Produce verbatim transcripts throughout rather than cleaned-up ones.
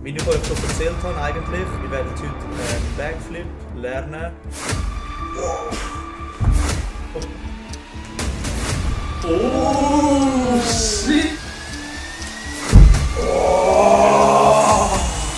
Wie ich euch schon erzählt habe, eigentlich, wir werden heute einen Backflip lernen. Oh, oh shit! Oh.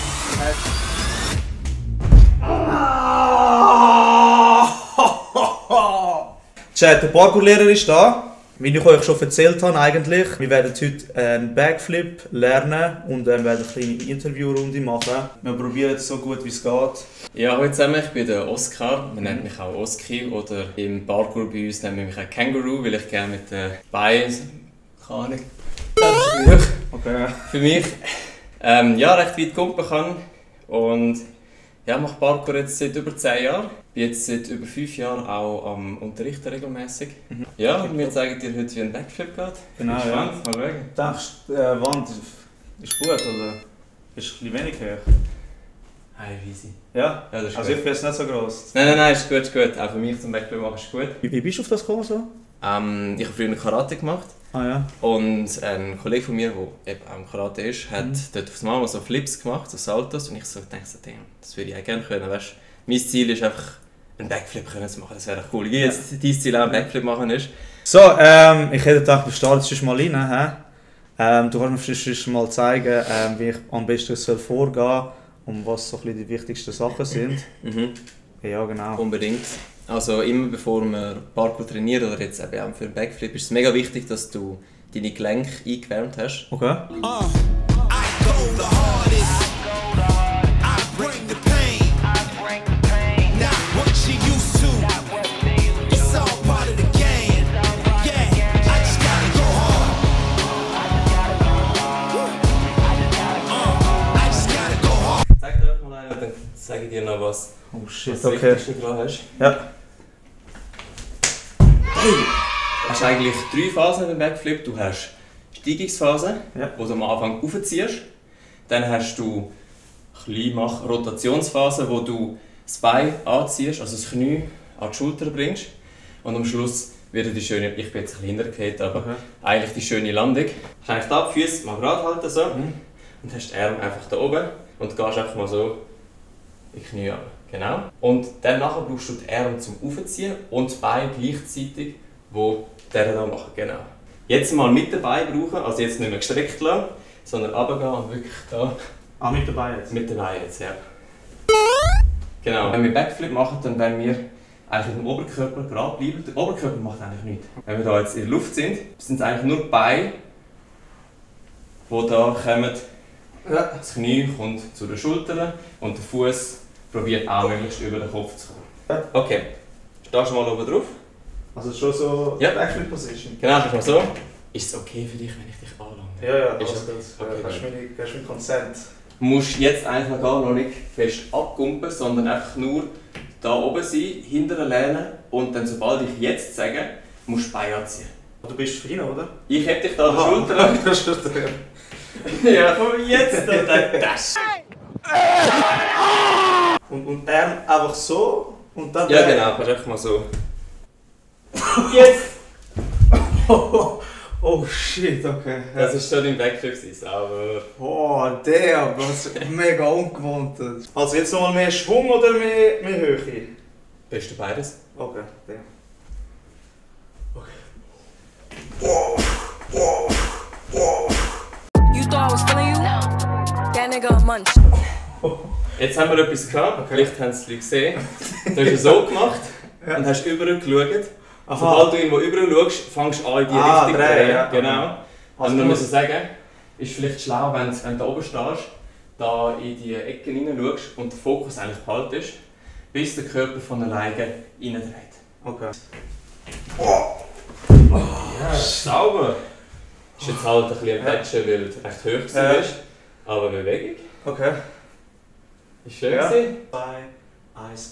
Chat, der Parkour-Lehrer ist da. Wie ich euch schon erzählt habe, eigentlich, wir werden heute einen Backflip lernen und dann werden eine kleine Interviewrunde machen. Wir probieren es so gut wie es geht. Ja, hallo zusammen, ich bin der Oskar. Man nennt mich auch Oski oder im Parkour bei uns nennen wir mich auch Känguru, weil ich gerne mit den Beinen, keine Ahnung, okay. für mich ähm, ja, recht weit kumpen kann. Und ja, ich mache Parkour jetzt seit über zehn Jahren. Ich bin jetzt seit über fünf Jahren auch am Unterrichten regelmäßig. Mhm. Ja, und wir zeigen dir heute, wie ein Backflip geht. Genau, ich bin ja. gespannt. Mal schauen. Denkst du, die äh, Wand ist gut oder ist ein bisschen wenig hoch? Hey, easy. Ja? Ja, das ist also gut. ich bin jetzt nicht so gross. Nein, nein, nein, ist gut, ist gut. Auch für mich zum Backflip machen ist gut. Wie, wie bist du auf das gekommen so? Ähm, ich habe früher Karate gemacht. Ah ja. Und ein Kollege von mir, der eben auch im Karate ist, hat mhm. dort aufs Mal so Flips gemacht, so Saltos. Und ich so dachte, so, das würde ich auch gerne können. Weißt, mein Ziel ist einfach, einen Backflip können zu machen. Das wäre cool. Ja. Jetzt dein Ziel auch, einen Backflip machen ist. So, ähm, ich hätte gedacht, wir starten jetzt mal rein. He? Ähm, du kannst mir sonst mal zeigen, ähm, wie ich am besten soll vorgehen soll und was so ein bisschen die wichtigsten Sachen sind. Mhm. Ja, genau. Unbedingt. Also immer bevor man Parkour trainiert oder jetzt eben auch für einen Backflip, ist es mega wichtig, dass du deine Gelenke eingewärmt hast. Okay. Uh, I go the hardest. I bring the pain. Not what you used to. It's all part of the game. Yeah, I just gotta go hard. Uh, I just gotta go hard. Zeig dir doch mal einen, dann sage ich dir noch was. Oh shit, was das okay. Wichtigste dran hast. Ja. Hey! Du hast eigentlich drei Phasen im Backflip. Du hast die Steigungsphase, ja. wo du am Anfang raufziehst. Dann hast du Kleinmach Rotationsphase, wo du das Bein anziehst, also das Knie an die Schulter bringst. Und am Schluss wird die schöne, ich bin jetzt ein bisschen hintergefallen, aber okay. eigentlich die schöne Landung. Du hast eigentlich da die Füße mal gerade halten so, mhm. und hast die Arme einfach da oben und gehst einfach mal so in die Knie an. Genau. Und dann nachher brauchst du die Arme zum Aufziehen und die Beine gleichzeitig, wo der da machen. Genau. Jetzt mal mit den Beinen brauchen, also jetzt nicht mehr gestreckt lassen, sondern runtergehen und wirklich da. Ah, mit den Beinen jetzt? Mit den Beinen jetzt, ja. Genau. Wenn wir Backflip machen, dann werden wir eigentlich mit dem Oberkörper gerade bleiben. Der Oberkörper macht eigentlich nichts. Wenn wir da jetzt in der Luft sind, sind es eigentlich nur die Beine, die da kommen. Ja. Das Knie kommt zu den Schultern und der Fuß probiert auch möglichst über den Kopf zu kommen. Okay, stehst du mal oben drauf? Also schon so ja. Backflip Position? Genau, stehst mal so. Ist es okay für dich, wenn ich dich anlande? Ja, ja, ist also das okay? Hast du meinen Consent? Du musst jetzt eigentlich gar noch nicht fest abkumpen, sondern einfach nur da oben sein, hinterher lehnen und dann, sobald ich jetzt sage, musst du die Beine anziehen. Du bist fein, oder? Ich hätte dich da an der Schulter. Ja, komm jetzt! Das. Und, und die Arme einfach so und dann... Ja genau, kannst einfach mal so. Jetzt! Oh, oh shit, okay. Das war schon dein Backflip, aber... Oh, der, was mega ungewohnt. Also jetzt nochmal mehr Schwung oder mehr, mehr Höhe? Bist du beides? Okay, der. Okay. You thought I was feeling you? That nigga munch. Jetzt haben wir etwas gehabt, okay. Vielleicht haben sie es gesehen. Du hast es so gemacht ja. und hast überall geschaut. Aha. Sobald du irgendwo überall schaust, fängst du an in die ah, Richtung zu drehen. Ja. Genau. Also wir müssen sagen, ist vielleicht schlau, wenn, wenn du da oben stehst, da in die Ecken hinein schaust und der Fokus eigentlich behaltest, bis der Körper von alleine reindreht. Okay. Oh. Oh. Ja, sauber! Ist jetzt halt ein bisschen ein Patchen, weil du recht hoch ja. bist, aber Bewegung. Okay. Ist schön ja. gewesen. Zwei, eins.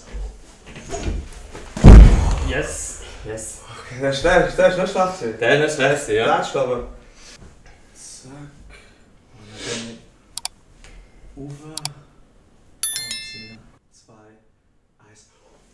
Yes! Yes! Okay, der ist, der, der ist nicht schlecht. Der ist nicht schlecht, ja. Der ist aber. Zack. Und dann rauf. Anziehen. Zwei, eins.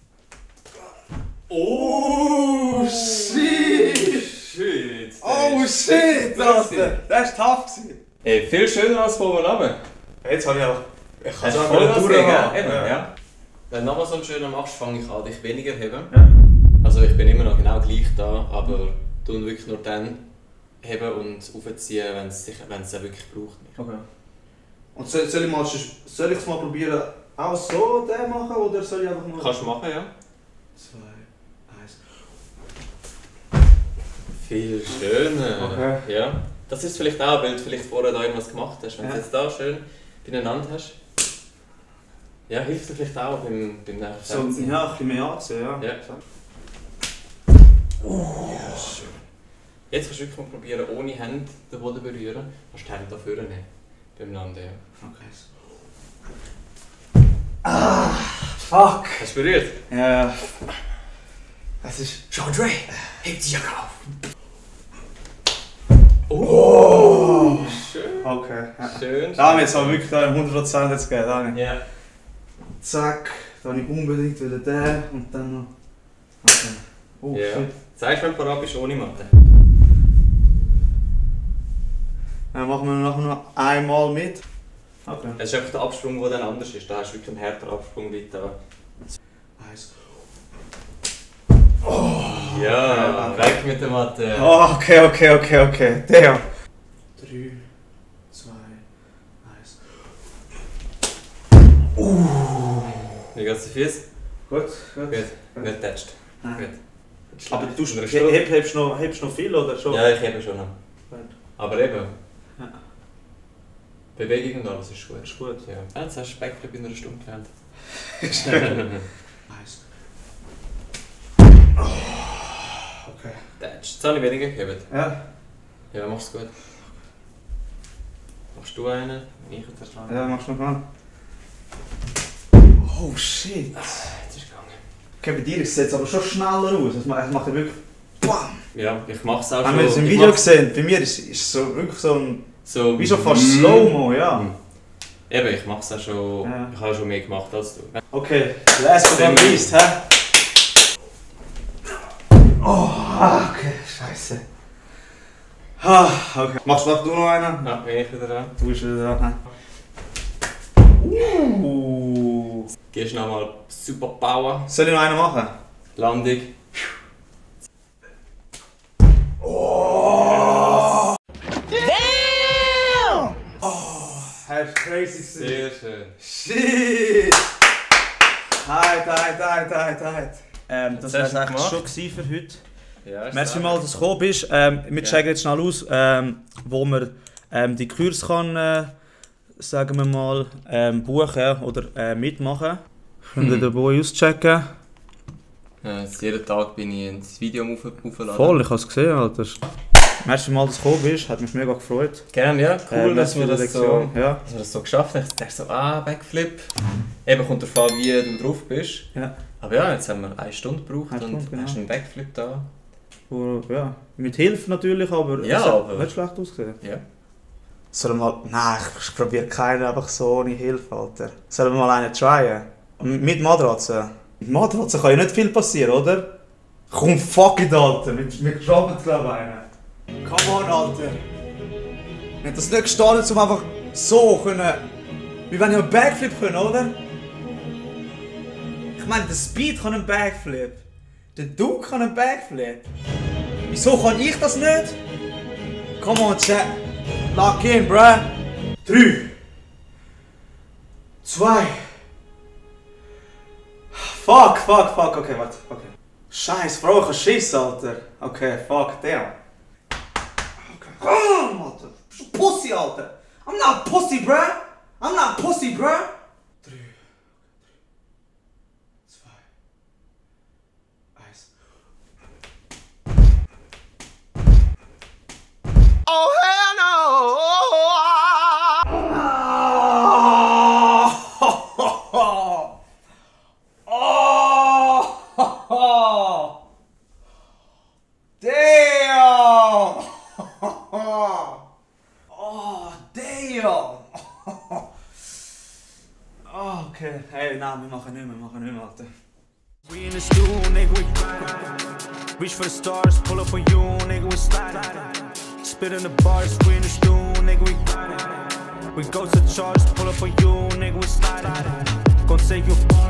Oh shit! Shit! Oh shit! Alter! Der ist tough gewesen. Ey, viel schöner als von oben runter. Jetzt habe ich auch... Ich kann Hast es du auch voll mal was durchhaben. gegen, eben, Ja. ja. Wenn du nochmal so einen schönen machst, fange ich an, dich weniger heben. Ja. Also ich bin immer noch genau gleich da, aber tun wirklich nur dann heben und aufziehen, wenn es es wirklich braucht. Okay. Und soll, soll ich mal, soll ich es mal probieren, auch so den machen, oder soll ich einfach mal... Kannst du machen, ja. Zwei, eins... Viel schöner. Okay. Ja. Das ist vielleicht auch, weil du vielleicht vorher da irgendwas gemacht hast. Wenn Ja. du jetzt da schön beieinander hast. Ja, hilft dir vielleicht auch beim, beim nächsten So, Fernsehen. ja, ein bisschen mehr anziehen, ja. Ja. Ja, schön. Jetzt kannst du wirklich mal probieren, ohne Hände den Boden zu berühren. Du kannst die Hände da vorne nehmen. Beim Landen, ja. Okay. Ah, fuck! Hast du berührt? Ja. Das ist... Jean-Dre, heb die Jacke auf! Oh! Schön. Okay. Ja. Schön. Da haben wir jetzt aber wirklich da hundert Prozent jetzt gegeben, Dani. Ja. Zack, dann habe ich unbedingt wieder den und dann noch... Okay. Oh, Ja. shit. Zeigst du, wenn du parat bist, ohne Matte? Dann machen wir nachher noch einmal mit. Okay. Es ist einfach der Absprung, der dann anders ist. Da hast du wirklich einen härteren Absprung wie da. Eins. Ja, okay. weg mit der Matte. Oh, okay, okay, okay, okay. Der. Drei, zwei, eins. Wie geht's dir Füße? Gut, gut. Gut. Nicht tätscht. Nein. Gut. Aber du Eine heb, Stunde. heb, hebst, noch, hebst noch viel oder schon? Ja, ich hebe schon noch. Gut. Aber eben. Ja. Bewegung und alles ist gut. Ist gut. Ja. Ja, jetzt hast du Backflip in einer Stunde gelernt. Eins. Okay. Tätscht. Jetzt habe ich weniger gehebt. Ja. Ja, mach's gut. Machst du einen? Ich jetzt erst lang. Ja, machst du noch mal. Oh shit. Jetzt ist es gegangen. Okay, bei dir sieht es aber schon schneller aus. Es macht, es macht ja wirklich... BAM! Ja, ich mach's auch Haben wir das im ich Video mach's gesehen? Bei mir ist es so, wirklich so ein... So, Wie so fast Slow-Mo, ja. Eben, ich mach's auch schon. Ja. Ich habe schon mehr gemacht als du. Okay, last but not least, hä? Oh, okay, scheiße. Ah, okay. Machst du noch, du noch einen? Ja, bin ich wieder dran. Du bist wieder dran. Uh. Gehst nochmal super Power. Soll ich noch einen machen? Landung. Das ist crazy. Sehr schön. Shit! Halt, halt, halt, halt, halt. Ähm, das Jetzt hast war du eigentlich gemacht. schon für heute. Ja, ist Merci da. mal, dass du gekommen bist. Ähm, wir Ja. checken jetzt schnell aus, ähm, wo man ähm, die Kurs kann, äh, sagen wir mal, ähm, buchen oder äh, mitmachen. Könnt ihr Hm. den Boy auschecken? Ja, jetzt jeden Tag bin ich ins Video auf, aufgeladen. Voll, ich habe es gesehen, Alter. Merci mal, dass du gekommen bist. Hat mich mega gefreut. Gerne, ja. Cool, Äh, dass, merci wir für die das so, Lektion. Ja. dass wir das so geschafft haben. Ich dachte so, ah, Backflip. Eben kommt darauf an, wie du drauf bist. Ja. Aber ja, jetzt haben wir eine Stunde gebraucht Eine Stunde, und genau. hast einen Backflip da. Wo- ja. Mit Hilfe natürlich, aber Ja, es hat aber- nicht schlecht ausgesehen. Ja. Sollen wir mal... Nein, ich probiere keinen einfach so ohne Hilfe, Alter. Sollen wir mal einen tryen? Mit Matratze? Mit Matratze kann ja nicht viel passieren, oder? Komm, fuck it, Alter. Wir, wir schaffen es, glaube ich, einen. Come on, Alter. Wir haben das nicht gestartet, um einfach so können... Wir wollen ja einen Backflip können, oder? Ich meine, der Speed kann einen Backflip. Der Duke kann einen Backflip. Wieso kann ich das nicht? Come on, chat. Lock in, bruh. Drei. Zwei. Fuck, fuck, fuck. Okay, warte. Okay. Scheiß, Bro, ich kann Schiss, Alter. Okay, fuck, damn. Okay. Komm, Alter. Du bist ein Pussy, Alter. I'm not a pussy, bruh. I'm not a pussy, bruh. Drei. Zwei. Eins. Oh, hell no! Oh! Damn! Oh, damn! Okay, hey, nein, wir machen nicht mehr, wir machen nicht mehr, Alter. We in the stool, nigga, we reach for the stars, pull up on you, nigga, we slide. Spit in the bars, we in the stool, nigga, we We go to church, pull up for you, nigga, we slide. Gonna take you far.